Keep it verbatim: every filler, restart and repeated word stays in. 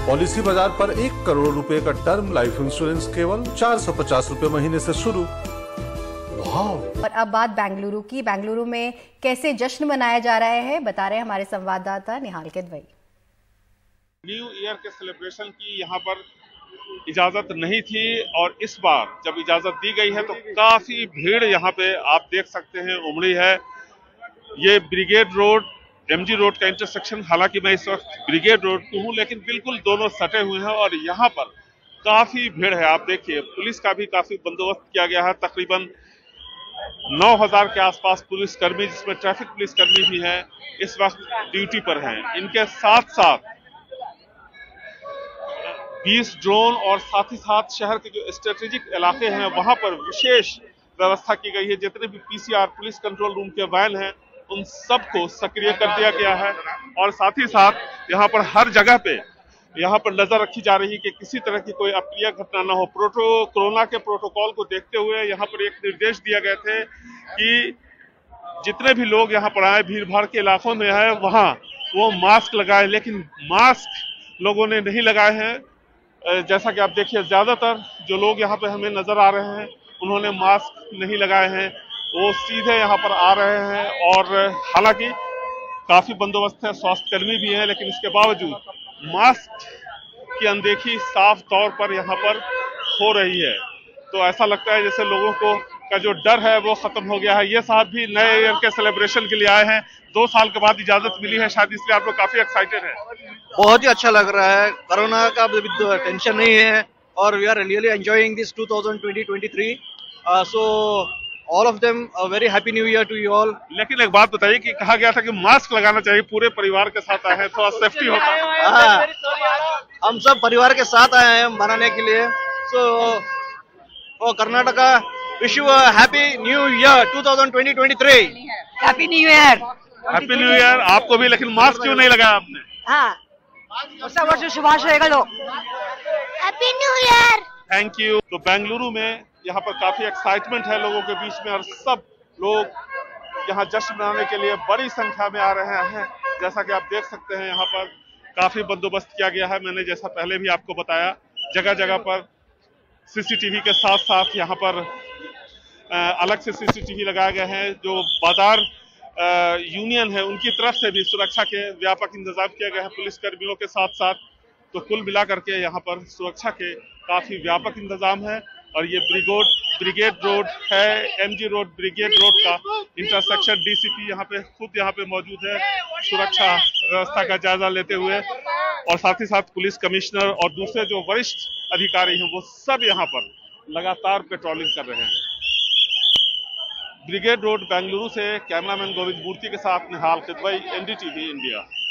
Policy बाजार पर एक करोड़ रुपए का टर्म लाइफ इंश्योरेंस केवल चार सौ पचास रुपए महीने से शुरू। और अब बात बेंगलुरु की। बेंगलुरु में कैसे जश्न मनाया जा रहा है, बता रहे हैं हमारे संवाददाता निहाल किदवई। न्यू ईयर के सेलिब्रेशन की यहाँ पर इजाजत नहीं थी और इस बार जब इजाजत दी गई है तो काफी भीड़ यहाँ पे आप देख सकते हैं उमड़ी है। ये ब्रिगेड रोड एमजी रोड का इंटरसेक्शन, हालांकि मैं इस वक्त ब्रिगेड रोड पे हूँ लेकिन बिल्कुल दोनों सटे हुए हैं और यहाँ पर काफी भीड़ है। आप देखिए पुलिस का भी काफी बंदोबस्त किया गया है। तकरीबन नौ हजार के आसपास पुलिस कर्मी, जिसमें ट्रैफिक पुलिस कर्मी भी हैं, इस वक्त ड्यूटी पर हैं। इनके साथ साथ बीस ड्रोन और साथ ही साथ शहर के जो स्ट्रेटेजिक इलाके हैं वहां पर विशेष व्यवस्था की गई है। जितने भी पीसीआर पुलिस कंट्रोल रूम के वैन हैं उन सबको सक्रिय कर दिया गया है और साथ ही साथ यहाँ पर हर जगह पे यहाँ पर नजर रखी जा रही है कि किसी तरह की कोई अप्रिय घटना न हो। प्रोटो कोरोना के प्रोटोकॉल को देखते हुए यहाँ पर एक निर्देश दिया गए थे कि जितने भी लोग यहाँ पर आए भीड़ भाड़ के इलाकों में है वहाँ वो मास्क लगाए, लेकिन मास्क लोगों ने नहीं लगाए हैं। जैसा कि आप देखिए ज्यादातर जो लोग यहाँ पे हमें नजर आ रहे हैं उन्होंने मास्क नहीं लगाए हैं, वो सीधे यहाँ पर आ रहे हैं और हालांकि काफी बंदोबस्त है, स्वास्थ्य कर्मी भी हैं, लेकिन इसके बावजूद मास्क की अनदेखी साफ तौर पर यहाँ पर हो रही है। तो ऐसा लगता है जैसे लोगों को का जो डर है वो खत्म हो गया है। ये साहब भी नए ईयर के सेलिब्रेशन के लिए आए हैं, दो साल के बाद इजाजत मिली है शायद, इसलिए आप लोग काफी एक्साइटेड हैं। बहुत ही अच्छा लग रहा है, कोरोना का टेंशन नहीं है और we are really enjoying this two thousand twenty three. So all of them very happy new year to you all. लेकिन एक बात बताइए कि कहा गया था कि मास्क लगाना चाहिए, पूरे परिवार के साथ आए हैं, थोड़ा सेफ्टी होता है। हाँ, हम सब परिवार के साथ आए हैं मनाने के लिए। So oh Karnataka, wish you happy new year two thousand twenty three. Happy new year. Happy new year आपको भी, लेकिन मास्क क्यों नहीं लगाया आपने? हाँ, वर्ष शुभाशयಗಳು। Happy new year. Thank you. तो बेंगलुरु में यहाँ पर काफी एक्साइटमेंट है लोगों के बीच में और सब लोग यहाँ जश्न मनाने के लिए बड़ी संख्या में आ रहे हैं। जैसा कि आप देख सकते हैं यहाँ पर काफी बंदोबस्त किया गया है। मैंने जैसा पहले भी आपको बताया, जगह जगह पर सीसीटीवी के साथ साथ यहाँ पर अलग से सीसीटीवी लगाए गए हैं। जो बाजार यूनियन है उनकी तरफ से भी सुरक्षा के व्यापक इंतजाम किया गया है पुलिस कर्मियों के साथ साथ। तो कुल मिलाकर के यहाँ पर सुरक्षा के काफी व्यापक इंतजाम है। और ये ब्रिगोड ब्रिगेड रोड है, एमजी रोड ब्रिगेड रोड का इंटरसेक्शन। डीसीपी यहाँ पे खुद यहाँ पे मौजूद है सुरक्षा व्यवस्था का जायजा लेते हुए, और साथ ही साथ पुलिस कमिश्नर और दूसरे जो वरिष्ठ अधिकारी हैं वो सब यहाँ पर लगातार पेट्रोलिंग कर रहे हैं। ब्रिगेड रोड बेंगलुरु से कैमरामैन गोविंद मूर्ति के साथ निहाल किदवई, एनडीटीवी इंडिया।